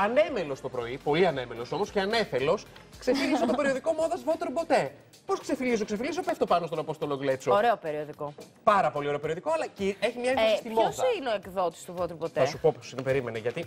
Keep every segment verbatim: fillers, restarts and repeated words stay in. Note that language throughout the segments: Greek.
ανέμελος το πρωί, πολύ ανέμελος όμως και ανέφελος, ξεφύγιζε το περιοδικό μόδας Votre Beauté. Πώς ξεφυλίζω, ξεφυλίζω, πέφτω πάνω στον Απόστολο Γκλέτσο. Ωραίο περιοδικό. Πάρα πολύ ωραίο περιοδικό, αλλά και έχει μια ένταση Ε, στη μόδα. Ποιος είναι ο εκδότης του Votre Beauté? Θα σου πω πώς είναι, περίμενε, γιατί.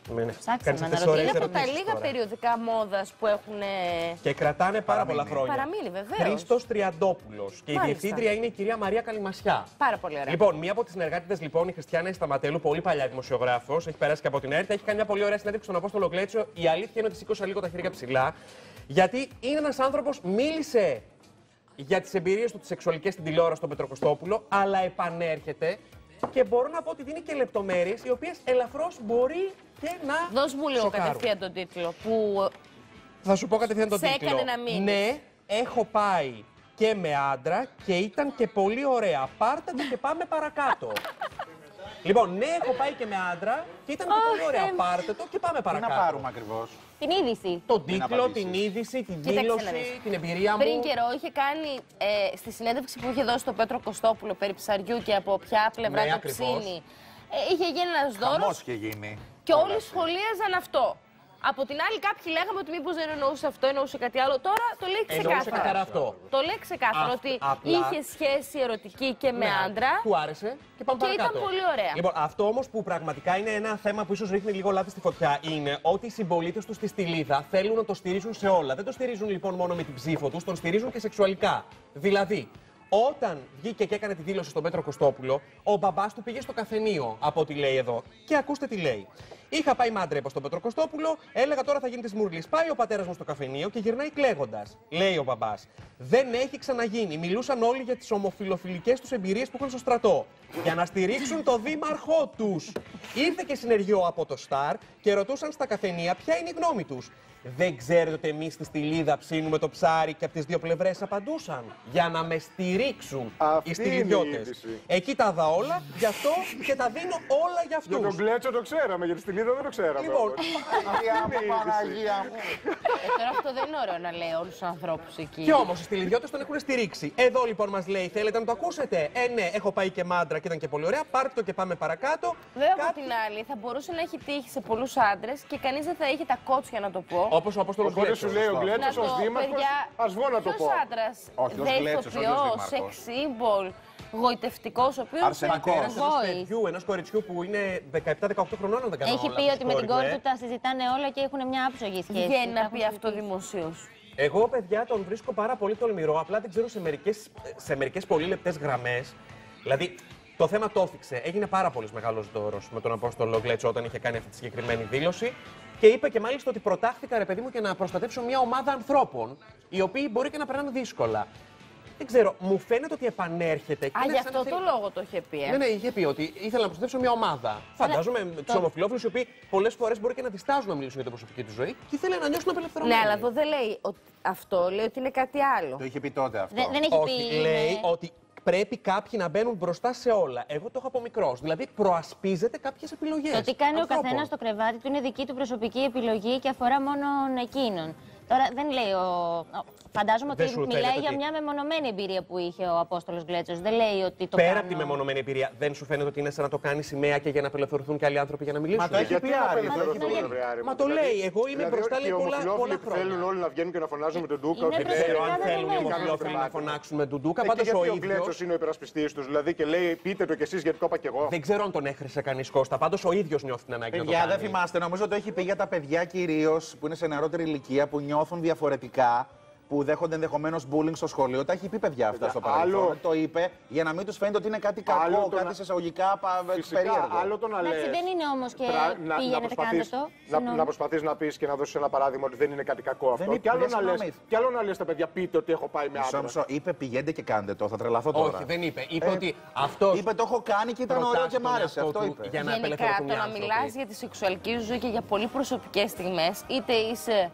Ψάξαμε να ρωτήσω. Είναι από τα λίγα περιοδικά μόδας που έχουν. Και κρατάνε πάρα πολλά χρόνια. Παραμείνει, βεβαίως. Χρήστος Τριαντόπουλος. Και η Μάλιστα. διευθύντρια είναι η κυρία Μαρία Καλημασιά. Πάρα πολύ ωραία. Λοιπόν, μία από τις συνεργάτητες, λοιπόν, η Χριστιάνα Σταματέλου, πολύ παλιά δημοσιογράφος, έχει περάσει και από την ΕΡΤ, έχει κάνει μια πολύ ωραία συνέντευξη στον Απόστολο Γκλέτσο. Η αλήθεια είναι ότι σήκωσα λίγο τα χέρια ψηλά, γιατί είναι ένας άνθρωπος, μίλησε για τις εμπειρίες του τις σεξουαλικές στην τηλεόραση στον Πετροκοστόπουλο, αλλά επανέρχεται και μπορώ να πω ότι δίνει και λεπτομέρειες οι οποίες ελαφρώς μπορεί και να. Δώσ' μου λίγο σοκάρουν. κατευθείαν τον τίτλο που. Θα σου πω κατευθείαν τον σε τίτλο. έκανε να μείνεις. Ναι, έχω πάει και με άντρα και ήταν και πολύ ωραία. Πάρτε το και πάμε παρακάτω. Λοιπόν, ναι, έχω πάει και με άντρα και ήταν και πολύ ωραία. Πάρτε το και πάμε Τι παρακάτω. να πάρουμε ακριβώς? Την είδηση. Τον τίτλο, την είδηση, την δήλωση, την εμπειρία μου. Πριν καιρό είχε κάνει ε, στη συνέντευξη που είχε δώσει το Πέτρο Κωστόπουλο περί ψαριού και από ποια πλευρά Ναι, το ακριβώς. ψήνει. Ε, είχε γίνει ένας δώρος Χαμός είχε γίνει. και όλοι σχολίαζαν αυτό. Από την άλλη, κάποιοι λέγαμε ότι μήπως δεν εννοούσε αυτό, εννοούσε κάτι άλλο. Τώρα το λέει Εννοούσε ξεκάθαρα. καθαρά αυτό. Το λέει ξεκάθαρα Α, ότι απλά- είχε σχέση ερωτική και με Ναι, άντρα. Του άρεσε και πάμε Και παρακάτω. ήταν πολύ ωραία. Λοιπόν, αυτό όμως που πραγματικά είναι ένα θέμα που ίσως ρίχνει λίγο λάδι στη φωτιά είναι ότι οι συμπολίτες του στη Στυλίδα θέλουν να το στηρίζουν σε όλα. Δεν το στηρίζουν λοιπόν μόνο με την ψήφο τους, τον στηρίζουν και σεξουαλικά. Δηλαδή, όταν βγήκε και έκανε τη δήλωση στον Πέτρο Κωστόπουλο, ο μπαμπάς του πήγε στο καφενείο, από ό,τι λέει εδώ. Και ακούστε τι λέει. Είχα πάει μάντρε, είπα στον Πέτρο Κωστόπουλο, έλεγα τώρα θα γίνει τη Μούρλη. Πάει ο πατέρας μου στο καφενείο και γυρνάει κλαίγοντας. Λέει ο μπαμπάς. Δεν έχει ξαναγίνει. Μιλούσαν όλοι για τις ομοφιλοφιλικές τους εμπειρίες που είχαν στο στρατό. Για να στηρίξουν το δήμαρχό τους. Ήρθε και συνεργείο από το Σταρ και ρωτούσαν στα καφενεία ποια είναι η γνώμη τους. Δεν ξέρετε ότι εμείς στη Στυλίδα ψήνουμε το ψάρι και από τις δύο πλευρές απαντούσαν. Για να με στηρίξουν Αυτή οι στυλιδιώτες. Εκεί τα δα όλα, γι' αυτό και τα δίνω όλα για αυτούς. Για τον Γκλέτσο το ξέραμε, για τη Στυλίδα δεν το ξέραμε. Λοιπόν, Παναγία μου, Παναγία μου. Ε, τώρα αυτό δεν είναι ωραίο να λέει όλους τους ανθρώπους εκεί. και όμως οι στυλιδιώτες τον έχουν στηρίξει. Εδώ λοιπόν μας λέει, θέλετε να το ακούσετε. Ε, ναι, έχω πάει και μάντρα και ήταν και πολύ ωραία. Πάρτε το και πάμε παρακάτω. Βέβαια, Κάτι- από την άλλη, θα μπορούσε να έχει τύχει σε πολλούς άντρες και κανείς δεν θα είχε τα κότσια να το πω. Όπως ο Απόστολος Οπότε Γκλέτσος. σου λέει ο Να Γκλέτσος το, ως δήμαρχος, παιδιά, ας βγω να το ποιος πω. άντρας, Όχι, ως δε Γκλέτσος, όχι ως ηθοποιός, δήμαρχος. σεξ σύμβολ, γοητευτικός, ο οποίος... Αρσενικός. Πατέρας ενός Voice. παιδιού, ενός κοριτσιού που είναι δεκαεπτά δεκαοκτώ χρονών, αν δεν κάνω Έχει λάθος, πει ότι με την κόρη κόρη ε. του τα συζητάνε όλα και έχουν μια άψογη σχέση. Βγαίνει Τα να έχουν πει αυτό συζητήσει. δημοσίως. Εγώ, παιδιά, τον βρίσκω πάρα πολύ τολμηρό. Απλά δεν ξέρω σε μερικές, σε μερικές πολύ λεπτές γραμμές. Δηλαδή, το θέμα το έθιξε. Έγινε πάρα πολύ μεγάλο δώρο με τον Απόστολο Γκλέτσο όταν είχε κάνει αυτή τη συγκεκριμένη δήλωση. Και είπε και μάλιστα ότι προτάχθηκα, ρε παιδί μου, και να προστατεύσω μια ομάδα ανθρώπων, οι οποίοι μπορεί και να περνάνε δύσκολα. Δεν ξέρω, μου φαίνεται ότι επανέρχεται. Α, είναι γι' σαν να αυτό το θέλει- λόγο το είχε πει. Ε. Ναι, ναι, είχε πει ότι ήθελα να προστατεύσω μια ομάδα. Φαντάζομαι του ομοφυλόφιλους, οι οποίοι πολλές φορές μπορεί και να διστάζουν να μιλήσουν για την προσωπική του ζωή και ήθελε να νιώσουν απελευθερωμένοι. Ναι, αλλά εδώ δεν λέει ότι αυτό, λέει ότι είναι κάτι άλλο. Το είχε πει τότε αυτό. Δεν, δεν έχει Όχι, πει. λέει ναι. ότι πρέπει κάποιοι να μπαίνουν μπροστά σε όλα. Εγώ το έχω από μικρός. Δηλαδή προασπίζεται κάποιες επιλογές. Το τι κάνει ανθρώπων. ο καθένα στο κρεβάτι του είναι δική του προσωπική επιλογή και αφορά μόνο εκείνον. Τώρα δεν λέει ο. ο- Φαντάζομαι Δεν ότι σου μιλάει φαίνεται για ότι- μια μεμονωμένη εμπειρία που είχε ο Απόστολος Γκλέτσος. Δεν λέει ότι το Πέρα κάνω... από τη μεμονωμένη εμπειρία, δεν σου φαίνεται ότι είναι σαν να το κάνει σημαία και για να απελευθερωθούν και άλλοι άνθρωποι για να μιλήσουν. Μα το έχει Γιατί πει να Άρη. απελευθερωθούν, γιατί- ρε Άρη μου, Μα το δηλαδή- λέει, εγώ είμαι δηλαδή, μπροστά, ότι λέει, οι πολλά- ομοφυλόφιλοι πολλά που θέλουν χρόνια. όλοι να βγαίνουν και να φωνάζουν με τον Ντούκα. Είναι ότι Δεν ξέρω αν προσωπικά θέλουν οι δεδομένα. ομοφυλόφιλοι να φωνάξουν με τον Ντούκα. Ε, και Πάντως ο γιατί ο ίδιος. Γκλέτσος είναι ο υπερασπιστής τους, δηλαδή και λέει πείτε το κι εσείς γιατί το είπα κι εγώ. Δεν ξέρω αν τον έχρισε κανεί Κώστα. Πάντως ο ίδιος νιώθει την ανάγκη να το Παιδιά, κάνει. δεν θυμάστε. Νομίζω το έχει πει για τα παιδιά κυρίως που είναι σε νεαρότερη ηλικία, που νιώθουν διαφορετικά, που δέχονται ενδεχομένως bullying στο σχολείο. Τα έχει πει παιδιά αυτά στο παρελθόν. άλλο- Το είπε για να μην τους φαίνεται ότι είναι κάτι Άλλο κακό, το κάτι να- σε εισαγωγικά πα- Φυσικά, περίεργο. άλλο το να λες. Εντάξει, δεν είναι όμως και πρα- να- να πήγαινε, κάντε προσπαθείς- το. Να, Συγγνώμη. να προσπαθείς να πεις και να δώσεις ένα παράδειγμα ότι δεν είναι κάτι κακό αυτό. είπε, Και άλλο, δεν να λες, συγγνώμη. και άλλο να λες στα παιδιά πείτε ότι έχω πάει με Μισό, άντρα. μισό. Είπε πηγαίνετε και κάντε το. Θα τρελαθώ τώρα. Όχι, δεν είπε. Είπε Ε, ότι αυτό. Είπε το έχω κάνει και ήταν ωραίο και μ' άρεσε. Αυτό είπε. Για να Γενικά, απελευθερωθούν το οι να άνθρωποι. μιλάς για τη σεξουαλική σου ζωή και για πολύ προσωπικές στιγμές, είτε είσαι.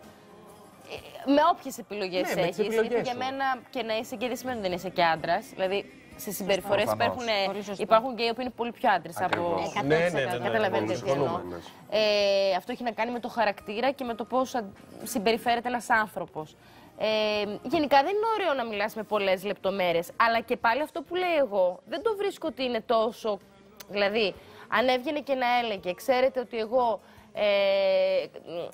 ε, με όποιες επιλογές Ναι, με τις έχεις. επιλογές Γιατί για σου. μένα και να είσαι γκέι δεν σημαίνει ότι δεν είσαι και άντρας. Δηλαδή, σε συμπεριφορές Προφανώς. υπάρχουν, ε, Πολύ σωστό. υπάρχουν γκέι που είναι πολύ πιο άντρες από. Ακριβώς. εκατό Ναι, τοις εκατό. ναι, ναι, ναι. Καταλαβαίνετε Πολύ τι εννοώ. συμφωνούμε. Ε, αυτό έχει να κάνει με το χαρακτήρα και με το πώς αν- συμπεριφέρεται ένας άνθρωπος. Ε, γενικά δεν είναι ωραίο να μιλάς με πολλές λεπτομέρειες, αλλά και πάλι αυτό που λέω εγώ δεν το βρίσκω ότι είναι τόσο. Δηλαδή, αν έβγαινε και να έλεγε, ξέρετε ότι εγώ ε,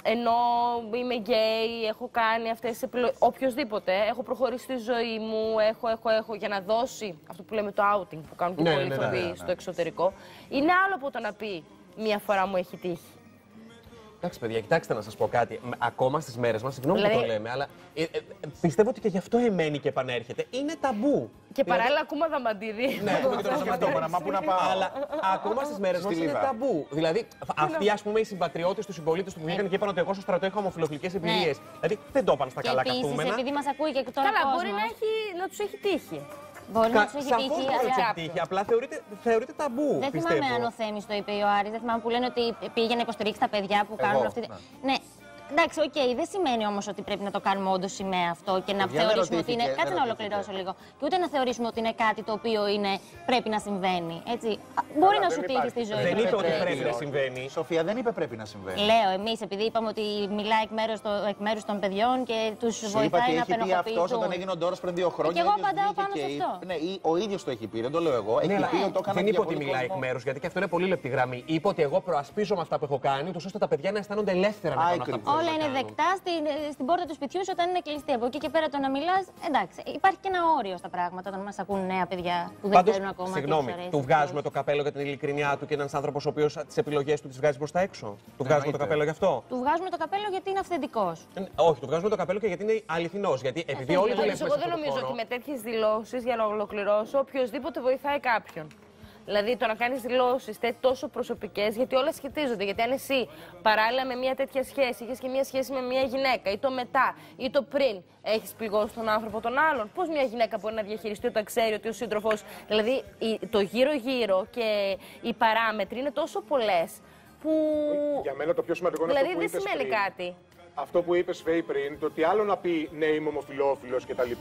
ενώ είμαι γκέι, έχω κάνει αυτές τις επιλογές, οποιοδήποτε, έχω προχωρήσει στη ζωή μου, έχω, έχω, έχω, για να δώσει αυτό που λέμε το outing που κάνουν και Ναι, πολλοί ναι, ναι, ηθοποιοί ναι, ναι. στο εξωτερικό, είναι άλλο από το να πει μία φορά μου έχει τύχει. Εντάξει, παιδιά, κοιτάξτε να σας πω κάτι. Μ, Ακόμα στις μέρες μας, συγγνώμη Δηλαδή- που το λέμε, αλλά ε, ε, ε, πιστεύω ότι και γι' αυτό εμένει και επανέρχεται. Είναι ταμπού. Και Δηλαδή- παράλληλα ακούμε δαμαντίδι. Ναι, ακούμε και το Σκεφτόμουν, μα πού να πάω. Αλλά ακόμα στις μέρες μας Στη είναι Λίβα. ταμπού. Δηλαδή, αυτοί ας πούμε οι συμπατριώτες του, συμπολίτες του που βγήκαν και είπαν ότι εγώ στο στρατό είχα ομοφυλοφιλικές εμπειρίες. Δηλαδή δεν το είπαν στα Και καλά επίσης, καθούμενα. επειδή μας ακούει και τώρα Καλά, κόσμος, μπορεί να, έχει, να τους έχει τύχει. μπορεί να Κα- τους έχει Σαφώς τύχει, μπορεί να τους αλλά... έχει τύχει, απλά θεωρείται, θεωρείται ταμπού. Δεν πιστεύω. θυμάμαι αν ο Θέμης το είπε ή ο Άρης, δεν θυμάμαι που λένε ότι πήγε να υποστηρίξει τα παιδιά που κάνουν αυτή. ναι. Ναι. Εντάξει, οκ, δεν σημαίνει όμως ότι πρέπει να το κάνουμε όντως σημαία αυτό και να Παιδιά, δεν θεωρήσουμε ότι είναι. ρωτήθηκε, Κάτσε δεν να ρωτήθηκε. ολοκληρώσω λίγο. Και ούτε να θεωρήσουμε ότι είναι κάτι το οποίο είναι, πρέπει να συμβαίνει. Έτσι. Α, Μπορεί να δεν σου τύχει υπάρχει. στη ζωή. Δεν να είπε ότι πετρέψεις. πρέπει να συμβαίνει. Σοφία δεν είπε πρέπει να συμβαίνει. Λέω εμείς, επειδή είπαμε ότι μιλάει εκ μέρους, το, εκ μέρους των παιδιών και τους Σου είπα βοηθάει τι να έχει πει αυτό απενοχοποιηθούν. όταν έγινε ο Ντόρος πριν δύο χρόνια. Και εγώ ο ίδιος απαντάω βγήκε πάνω και σε είπε- αυτό. Ναι, ή- ο ίδιος το έχει πει, δεν το λέω εγώ. Ναι, Έχει αλλά πει ότι το έκανα δεν για είπε ότι πολύ μιλάει εκ κόσμο. μέρους, γιατί και αυτό είναι πολύ λεπτή γραμμή. Είπε ότι εγώ προασπίζομαι αυτά που έχω κάνει, ούτως ώστε τα παιδιά να αισθάνονται ελεύθερα να Α, κάνουν αυτά που ακριβώς. θέλουν Όλα να είναι κάνουν. δεκτά στην, στην πόρτα του σπιτιού σου όταν είναι κλειστή. Από εκεί και πέρα το να μιλά, εντάξει. Υπάρχει και ένα όριο στα πράγματα όταν μα ακούν νέα παιδιά που δεν Πάντως, ξέρουν ακόμα. συγγνώμη, τι τους αρέσει, του τι βγάζουμε όχι. το καπέλο για την ειλικρινιά του και ένα άνθρωπο ο οποίο τι επιλογέ του τι βγάζει προ τα έξω. Του βγάζουμε το Εννοείται. καπέλο γι' αυτό. Του βγάζουμε το καπέλο γιατί είναι αυθεντικό. Ε, Όχι, του βγάζουμε το καπέλο και γιατί είναι αληθινό. Γιατί επειδή όλοι Πάντως, δουλεύουμε σε Εγώ αυτό δεν το νομίζω χώρο. ότι με τέτοιες δηλώσεις, για να ολοκληρώσω, οποιοδήποτε βοηθάει κάποιον. Δηλαδή το να κάνεις δηλώσεις τόσο προσωπικές, γιατί όλα σχετίζονται. Γιατί αν εσύ παράλληλα με μια τέτοια σχέση, είχες και μια σχέση με μια γυναίκα, ή το μετά, ή το πριν, έχεις πληγώσει τον άνθρωπο τον άλλον. Πώς μια γυναίκα μπορεί να διαχειριστεί όταν ξέρει ότι ο σύντροφος. Δηλαδή η- το γύρω-γύρω και οι παράμετροι είναι τόσο πολλές που. Για μένα το πιο σημαντικό είναι Δηλαδή αυτό που δεν είπες σημαίνει πριν. κάτι. Αυτό που είπε Φέη πριν, το ότι άλλο να πει ναι, είμαι ομοφυλόφιλος κτλ.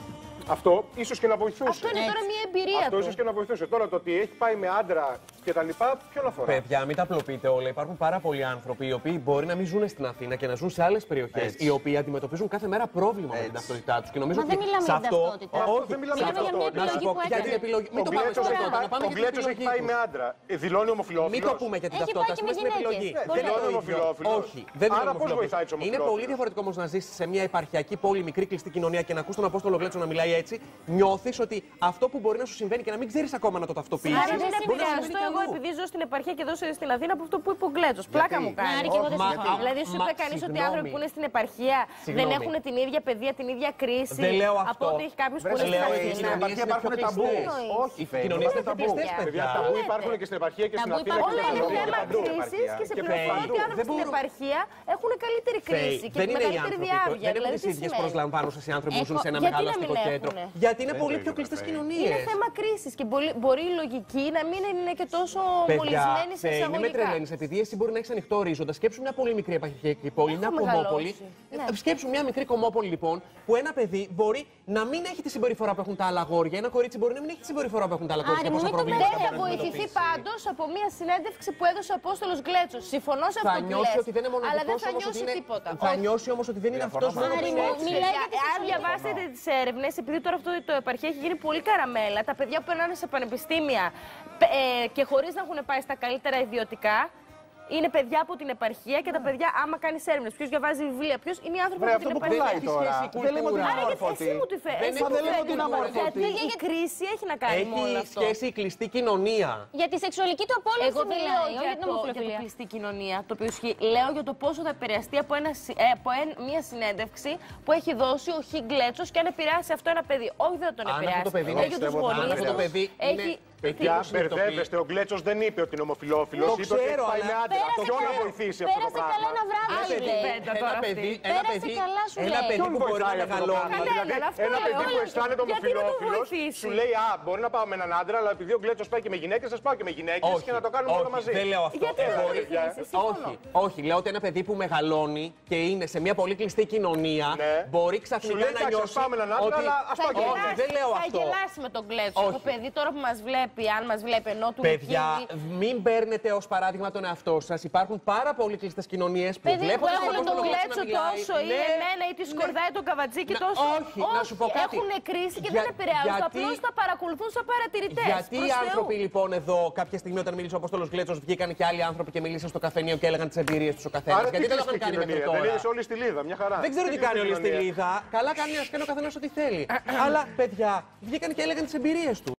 Αυτό ίσως και να βοηθούσε. Αυτό είναι τώρα μια εμπειρία Αυτό του. ίσως και να βοηθούσε. Τώρα το ότι έχει πάει με άντρα κτλ. Ποιον αφορά. Παιδιά, μην τα απλοποιείτε όλα. Υπάρχουν πάρα πολλοί άνθρωποι οι οποίοι μπορεί να μην ζουν στην Αθήνα και να ζουν σε άλλες περιοχές, Έτσι. οι οποίοι αντιμετωπίζουν κάθε μέρα πρόβλημα με την Έτσι. ταυτότητά τους. Και νομίζω Μα ότι δεν μιλάμε σε για την αυτό. ταυτότητα. Όχι, δεν μιλάμε σε για αυτό. μια Να επιλογή σου πω που για την έκανε. επιλογή. Μην Ο το πάμε στην Γκλέτσος έχει ταυτότητα. πάει- Να πάμε ο για την Γκλέτσος έχει επιλογή πάει τους. με άντρα. Ε, Δηλώνει Μην ομοφυλόφιλος. το πούμε για την Έχει ταυτότητα, πάει και ας πούμε με στην γυναίκες. επιλογή. Ναι, Δεν δηλώνει είναι το ίδιο. ομοφυλόφιλος. Όχι, δεν είναι Άρα πώς ομοφυλόφιλος. βοηθάει τους Είναι ομοφυλόφιλους. πολύ διαφορετικό όμως να ζήσεις σε μια επαρχιακή πόλη, μικρή κλειστή κοινωνία και να ακούς τον Απόστολο Γκλέτσο να μιλάει έτσι. Νιώθεις ότι αυτό που μπορεί να σου συμβαίνει και να μην ξέρεις ακόμα να το ταυτοποιήσεις. Άρα δεν μπορεί να συμβαίνει επηρεαστώ και εγώ αλλού. επειδή ζω στην επαρχία και εδώ στην Αθήνα από αυτό που είπε ο Γκλέτσος. Πλάκα μου κάνει. Άρη, και εγώ δεν Μα- συμφωνώ. Δηλαδή σου Μα, είπε κανείς ότι οι συγγνώμη. άνθρωποι που είναι στην επαρχία δεν Συγγνώμη. έχουν την ίδια παιδεία, την ίδια κρίση. Δεν λέω Από αυτό. ότι έχει κάποιος που Βρε, είναι στην λέω, οι Αθήνα. κοινωνίες επαρχία είναι υπάρχουν πιο ταμπού. κλειστές. Όχι, Οι Φέη, κοινωνίες δεν είναι πιο ταμπού. κλειστές, Παιδιά, παιδιά. ταμπού λέτε. υπάρχουν και στην επαρχία και στην Ταμπού Αθήνα και υπάρχουν Όλα στην είναι Θεσσαλονίκη και θέμα παντού. κρίσης και σε Και πληροφορώ Φέη, ότι οι άνθρωποι δεν στην μπορούν- επαρχία έχουν καλύτερη κρίση Φέη, και δεν είναι οι μεγαλύτερη άνθρωποι. διάβγεια. Δεν έχουν Δηλαδή τι τι ίδιε σημαίνει. προσλαμβάνουσε οι άνθρωποι που ζουν σε ένα Γιατί μεγάλο να μην αστικό κέντρο. έχουνε? Γιατί είναι Δεν πολύ το πιο είπε, κλειστέ Φέη. κοινωνίε. Είναι θέμα κρίσης και μπορεί, μπορεί η λογική να μην είναι και τόσο Παιδιά, μολυσμένη σε Φέη, μην με εισαγωγικά. τρελαίνεις. Επειδή εσύ μπορεί να έχει ανοιχτό ορίζοντα, σκέψου μια πολύ μικρή επαρχιακή πόλη, μια Έχω κομμόπολη. μεγαλώσει. Ναι. Σκέψου μια μικρή κομμόπολη λοιπόν, που ένα παιδί μπορεί να μην έχει τη συμπεριφορά που έχουν τα άλλα αγόρια. Ένα κορίτσι μπορεί να μην έχει τη συμπεριφορά που έχουν τα άλλα Άρη, κορίτσια. μου Πόσα μην το προβλήματα Δεν μπορεί θα να βοηθηθεί αντιμετωπίσει. πάντως από μια συνέντευξη που έδωσε ο Απόστολος Γκλέτσος. Συμφωνώ σε Θα αυτό που νιώσει λες, ότι δεν είναι αλλά δεν μοναδικός θα όμως ότι νιώσει είναι. τίποτα. Θα Όχι. νιώσει όμως ότι δεν είναι αυτός μόνο Άρη που μου, είναι έτσι. μιλάει για τη Αν σεξουαλική. διαβάσετε τις έρευνες, επειδή τώρα αυτό το επαρχία έχει γίνει πολύ καραμέλα, τα παιδιά που περνάνε σε πανεπιστήμια ε, και χωρίς να έχουν πάει στα καλύτερα ιδιωτικά, είναι παιδιά από την επαρχία και τα παιδιά, άμα κάνει έρευνες, ποιος διαβάζει βιβλία, ποιος είναι οι άνθρωποι Βρε, από αυτό την που επαρχία. πουλάει έχει τώρα. σχέση η Δεν λέμε ότι είναι κουλτούρα. Άρα γιατί εσύ αμόρφωτη. μου τη φέρνεις. Δεν εσύ είναι- μου δεν λέμε φέρνεις ότι είναι τώρα. αμόρφωτη. Γιατί η κρίση έχει να κάνει με όλο Έχει αυτό. σχέση η κλειστή κοινωνία. Για τη σεξουαλική του απόλυση Εγώ δεν λέω μιλάει, όχι για, για την το, για την ομοφιλοφιλία. κλειστή κοινωνία, το οποίο ισχύει. Λέω για το πόσο θα επηρεαστεί από, ένα, συ- ε, από εν- μια συνέντευξη που έχει δώσει ο Χ. Γκλέτσος και αν επηρεάσει αυτό ένα παιδί. Όχι, δεν θα τον Αν αυτό επηρεάσει. το παιδί Έχει είναι- τους πιστεύω ότι γονείς αν αυτό το του, παιδί έχει... είναι- Παιδιά, Τι συνειδητοποιεί. μπερδεύεστε. Ο Γκλέτσος δεν είπε ότι είναι ομοφυλόφιλος. Το Είπε ότι έχει ξέρω, πάει αλλά- με άντρα. Πέρασε Ποιον να καλά- βοηθήσει αυτό το Πέρασε καλά πράγμα. ένα βράδυ, Άλλη σου λέει. κουβέντα Ένα τώρα παιδί, αυτή. ένα Πέρασε παιδί, καλά, σου ένα λέει. παιδί Ποιον που μπορεί να βοηθάει αυτό το μεγαλώνει. πράγμα. Κανέναν, Δηλαδή, αυτό ένα λέω. παιδί που αισθάνεται Γιατί να το ομοφυλόφιλος βοηθήσει? σου λέει Α, μπορεί να πάω με έναν άντρα, αλλά επειδή ο Γκλέτσος πάει και με γυναίκες, ας πάω και με γυναίκες Όχι, και να το κάνουμε όχι, όλα μαζί. δεν λέω αυτό. Γιατί Ε, να το μπορεί- βοηθήσει, συμφωνώ. Όχι, όχι. Λέω ότι ένα παιδί που μεγαλώνει και είναι σε μια πολύ κλειστή κοινωνία Ναι. μπορεί Σου ξαφνικά λέει να εντάξει, ας νιώσει. πάμε με έναν άντρα, ότι- αλλά ας Θα πάω και με Όχι, γελάσει, δεν λέω θα αυτό. γελάσει με τον Γκλέτσο. Όχι. Το παιδί τώρα που μας βλέπει βλέπει, αν μας βλέπει ενώ του Παιδιά, λυκεί. μην παίρνετε ως παράδειγμα τον εαυτό σας. Υπάρχουν πάρα πολλοί κλειστές κοινωνίες που Παιδί, βλέπουν που τον έχουν Απόστολο τον Γκλέτσο Γκλέτσο να μιλάει. τόσο ή Ναι, εμένα ή τη ναι. σκορδάει τον Καβατζίκη Να- τόσο. όχι, να σου πω κάτι. Έχουν κρίση και Για- δεν επηρεάζουν. γιατί- Απλώς τα παρακολουθούν σαν παρατηρητές. Γιατί Προς οι Θεού. άνθρωποι λοιπόν εδώ, κάποια στιγμή όταν μίλησε ο Απόστολος Γκλέτσος, βγήκαν και άλλοι άνθρωποι και μίλησαν στο καφενείο και έλεγαν τις εμπειρίες τους ο καθένας. Άρα Γιατί τι δεν το είχαν κλειστή κάνει μέχρι κοινωνία. Δεν τώρα. είναι όλη στη λίδα, μια χαρά. Δεν ξέρω τι κάνει όλη στη κοινωνία. λίδα. Καλά κάνει να κάνει ο καθένας ό,τι θέλει. Αλλά παιδιά, βγήκαν και έλεγαν τις εμπειρίες του.